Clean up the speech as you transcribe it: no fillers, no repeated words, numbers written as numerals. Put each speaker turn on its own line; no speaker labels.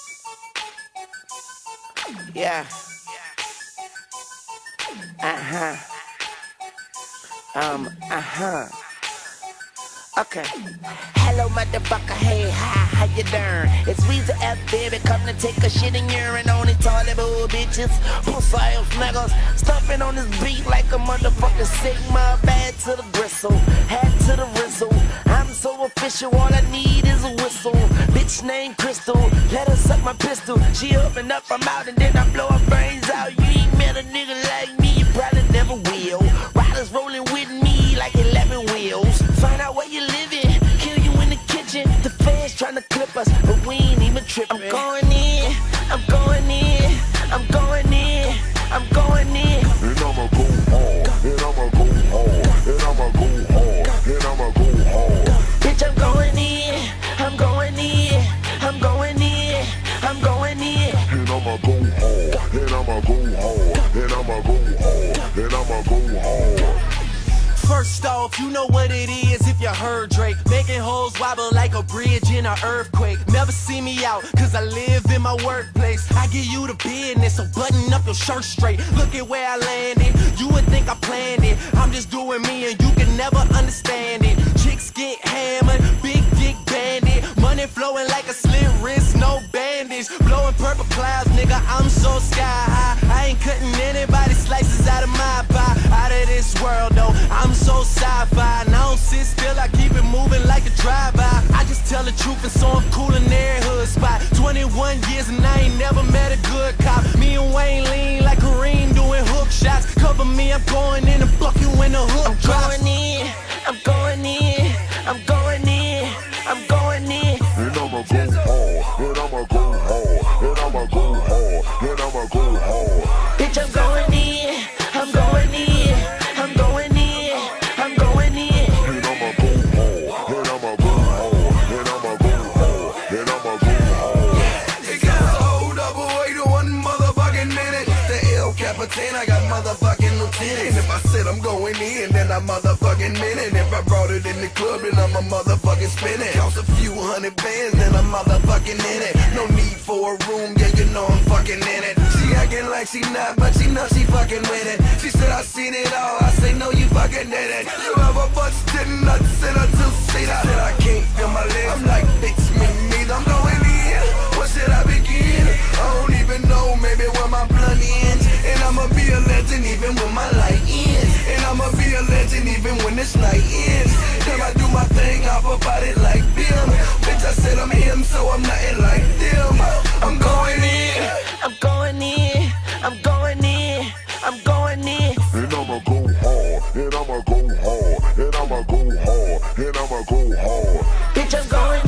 Yeah. Okay. Hello, motherfucker. Hey, hi, how you doing? It's Weezy F, baby. Come to take a shit and urine on it. Toilet bowl bitches, pussy ass niggas. Stuffing on this beat like a motherfucking Sigma. Bad to the gristle, hat to the rizzle. I'm so official, all I need is a whistle. Bitch named Crystal, let her suck my pistol. She open up, I'm out, and then I blow her brains out. You ain't met a nigga like me, you probably never will. Riders rolling with me like 11 wheels. Find out where you living, kill you in the kitchen. The fans trying to clip us, but we ain't even tripping. I'm going in, I'm going in, I'm going in, I'm going in.
And I'ma go hard, and I'ma go hard, and I'ma go hard, and I'ma go hard.
Bitch, I'm going in, I'm going in, I'm going in, I'm going in.
And I'ma go hard, and I'ma go hard, and I'ma go hard, and I'ma go hard.
First off, you know what it is if you heard Drake. Making hoes wobble like a bridge in an earthquake. Never see me out, cause I live in my workplace. I give you the business, so button up your shirt straight. Look at where I landed, you would think I planned it. I'm just doing me and you can never understand it. Chicks get hammered, big dick bandit. Money flowing like a slit wrist, no bandage. Blowing purple clouds, nigga, I'm so sky high. I ain't cutting anybody's slices out of my pie. Out of this world though, I'm so sci-fi, and I don't sit still, I keep it moving like a drive-by. I just tell the truth and so I'm cool in every hood spot. 21 years and I ain't never met a good cop. Me and Wayne lean like Kareem doing hook shots. Cover me, I'm going in and fuck you when the hook drops.
I'm going in, I'm going in, I'm going in, I'm going in.
And I'ma go hard, and I'ma go hard, and I'ma go hard, and I'ma go hard.
Bitch, I'm going in, I'm going in, I'm going in, I'm going in.
And I'ma go hard, and I'ma go hard, and I'ma go hard, and I'ma go hard.
It goes hold up, wait one motherfucking minute. The El Capitan, I got motherfucking lieutenant. If I said I'm going in, then I motherfucking meant it. If I brought it in the club, then I'm a motherfucking spin it. Cost a few hundred bands, then I'm motherfucking in it. No need for a room, yeah, you know I'm fucking in it. She acting like she not, but she know she fucking with it. She said I seen it all, I say no, you fucking did it. You have a bunch of nuts in a two-seater. Said I can't feel my legs, I'm like, bitch, me neither. I'm going in, where should I begin? I don't even know, maybe where my blood ends. And I'ma be a legend even when my light ends. And I'ma be a legend even when this night ends. Then I do my thing, hop about it like them. Bitch, I said I'm him, so I'm nothing like them. I'm going in,
I'm going in, I'm going in, I'm going in.
And I'ma go hard, and I'ma go hard, and I'ma go hard, and I'ma go hard.
Bitch, I'm going